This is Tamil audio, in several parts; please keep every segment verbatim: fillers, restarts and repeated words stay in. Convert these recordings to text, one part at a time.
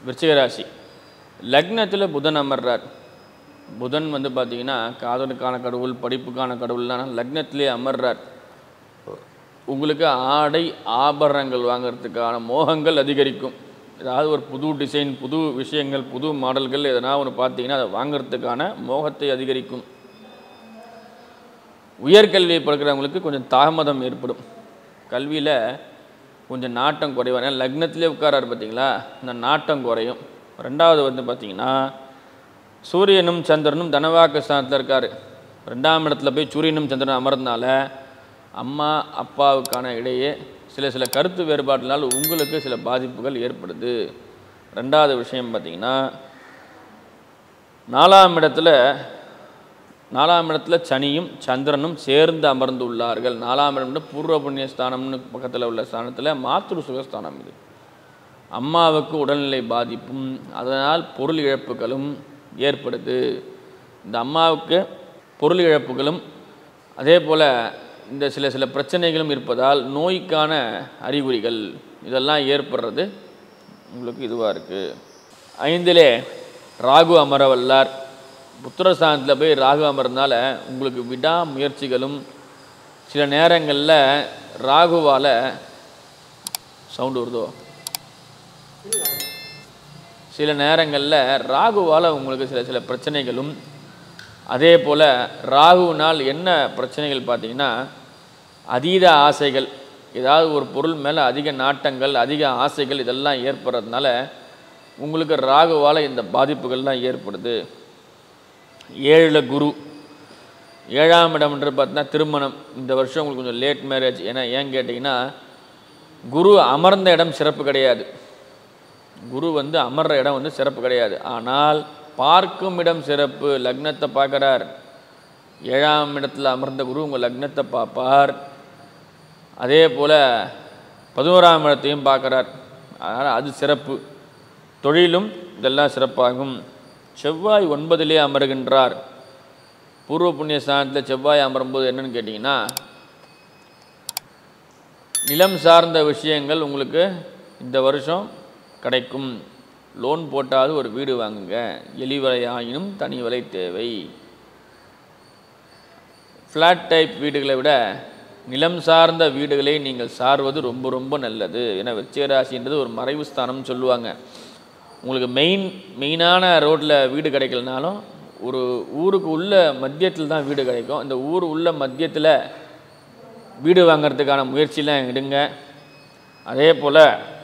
விருச்சிக ராசி லக்னத்தில் புதன் அமர்றார். புதன் வந்து பார்த்திங்கன்னா காதலுக்கான கடவுள், படிப்புக்கான கடவுள்லாம் லக்னத்திலே அமர்றார். உங்களுக்கு ஆடை ஆபரணங்கள் வாங்கிறதுக்கான மோகங்கள் அதிகரிக்கும். ஏதாவது ஒரு புது டிசைன், புது விஷயங்கள், புது மாடல்கள் எதனா ஒன்று பார்த்தீங்கன்னா அதை வாங்கிறதுக்கான மோகத்தை அதிகரிக்கும். உயர்கல்வியை படிக்கிறவங்களுக்கு கொஞ்சம் தாமதம் ஏற்படும். கல்வியில் கொஞ்சம் நாட்டம் குறைவான லக்னத்திலே உட்காராரு பார்த்தீங்களா, இந்த நாட்டம் குறையும். ரெண்டாவது வந்து பார்த்திங்கன்னா சூரியனும் சந்திரனும் தனவாக்கு ஸ்தானத்தில் இருக்கார். ரெண்டாம் இடத்துல போய் சூரியனும் சந்திரனும் அமர்ந்தனால அம்மா அப்பாவுக்கான இடையே சில சில கருத்து வேறுபாட்டினால் உங்களுக்கு சில பாதிப்புகள் ஏற்படுது. ரெண்டாவது விஷயம் பார்த்திங்கன்னா நாலாம் இடத்துல நாலாம் இடத்துல சனியும் சந்திரனும் சேர்ந்து அமர்ந்து உள்ளார்கள். நாலாம் இடம் பூர்வ புண்ணிய ஸ்தானம்னு பக்கத்தில் உள்ள ஸ்தானத்தில் மாத்ரு சுகஸ்தானம். இது அம்மாவுக்கு உடல்நிலை பாதிப்பும் அதனால் பொருள் இழப்புகளும் ஏற்படுது. இந்த அம்மாவுக்கு பொருள் இழப்புகளும் அதே போல் இந்த சில சில பிரச்சனைகளும் இருப்பதால் நோய்க்கான அறிகுறிகள் இதெல்லாம் ஏற்படுறது உங்களுக்கு இதுவாக இருக்குது. ஐந்திலே ராகு அமரவல்லார். புத்திரஸ்தானத்தில் போய் ராகு அமர்ந்தால உங்களுக்கு விடா முயற்சிகளும் சில நேரங்களில் ராகுவால் சவுண்டு வருதோ சில நேரங்களில் ராகுவால் உங்களுக்கு சில சில பிரச்சனைகளும் அதே போல் ராகுவினால் என்ன பிரச்சனைகள் பார்த்திங்கன்னா அதீத ஆசைகள், ஏதாவது ஒரு பொருள் மேலே அதிக நாட்டங்கள், அதிக ஆசைகள் இதெல்லாம் ஏற்படுறதுனால உங்களுக்கு ராகுவால் இந்த பாதிப்புகள்லாம் ஏற்படுது. ஏழில் குரு, ஏழாம் இடம்ன்றது பார்த்தீங்கன்னா திருமணம். இந்த வருஷம் உங்களுக்கு கொஞ்சம் லேட் மேரேஜ். ஏன்னா ஏன் கேட்டிங்கன்னா குரு அமர்ந்த இடம் சிறப்பு கிடையாது. குரு வந்து அமர்ற இடம் வந்து சிறப்பு கிடையாது. ஆனால் பார்க்கும் இடம் சிறப்பு. லக்னத்தை பார்க்குறார். ஏழாம் இடத்துல அமர்ந்த குரு உங்கள் லக்னத்தை பார்ப்பார். அதே போல் பதினோராம் இடத்தையும் பார்க்குறார். அதனால் அது சிறப்பு. தொழிலும் இதெல்லாம் சிறப்பாகும். செவ்வாய் ஒன்பதிலே அமர்கின்றார். பூர்வ புண்ணிய ஸ்தானத்தில் செவ்வாய் அமரும்போது என்னென்னு கேட்டிங்கன்னா நிலம் சார்ந்த விஷயங்கள் உங்களுக்கு இந்த வருஷம் கிடைக்கும். லோன் போட்டாவது ஒரு வீடு வாங்குங்க. எலி வலையாயினும் தனி வலை தேவை. ஃப்ளாட் டைப் வீடுகளை விட நிலம் சார்ந்த வீடுகளை நீங்கள் சார்வது ரொம்ப ரொம்ப நல்லது. ஏன்னா விருச்சிக ராசின்றது ஒரு மறைவு ஸ்தானம்னு சொல்லுவாங்க. உங்களுக்கு மெயின் மெயினான ரோட்டில் வீடு கிடைக்கலனாலும் ஒரு ஊருக்கு உள்ள மத்தியத்தில் தான் வீடு கிடைக்கும். இந்த ஊர் உள்ள மத்தியத்தில் வீடு வாங்கிறதுக்கான முயற்சியெலாம் எடுங்க. அதே போல்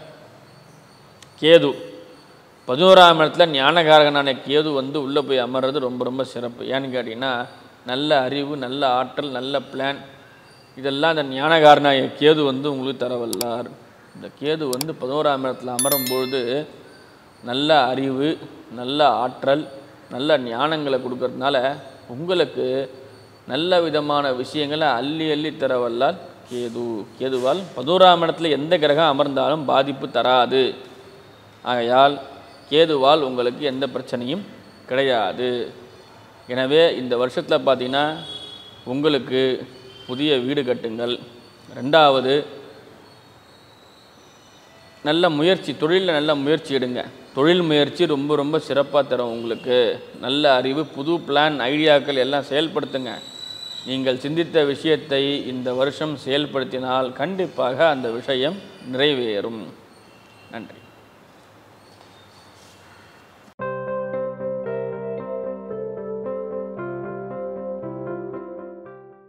கேது பதினோராம் இடத்துல ஞானகாரகனான கேது வந்து உள்ளே போய் அமர்றது ரொம்ப ரொம்ப சிறப்பு. ஏன்னு கேட்டிங்கன்னா நல்ல அறிவு, நல்ல ஆற்றல், நல்ல பிளான் இதெல்லாம் இந்த ஞானகாரனாய கேது வந்து உங்களுக்கு தரவல்லார். இந்த கேது வந்து பதினோராம் இடத்துல அமரும்பொழுது நல்ல அறிவு, நல்ல ஆற்றல், நல்ல ஞானங்களை கொடுக்கறதுனால உங்களுக்கு நல்ல விதமான விஷயங்களை அள்ளி அள்ளி தரவல்லார் கேது. கேதுவால் பதினோராம் இடத்துல எந்த கிரகம் அமர்ந்தாலும் பாதிப்பு தராது. ஆகையால் கேதுவால் உங்களுக்கு எந்த பிரச்சனையும் கிடையாது. எனவே இந்த வருஷத்தில் பார்த்திங்கன்னா உங்களுக்கு புதிய வீடு கட்டுங்கள். ரெண்டாவது நல்ல முயற்சி, தொழிலில் நல்ல முயற்சி எடுங்க. தொழில் முயற்சி ரொம்ப ரொம்ப சிறப்பாக தரும். உங்களுக்கு நல்ல அறிவு, புது பிளான், ஐடியாக்கள் எல்லாம் செயல்படுத்துங்க. நீங்கள் சிந்தித்த விஷயத்தை இந்த வருஷம் செயல்படுத்தினால் கண்டிப்பாக அந்த விஷயம் நிறைவேறும். நன்றி.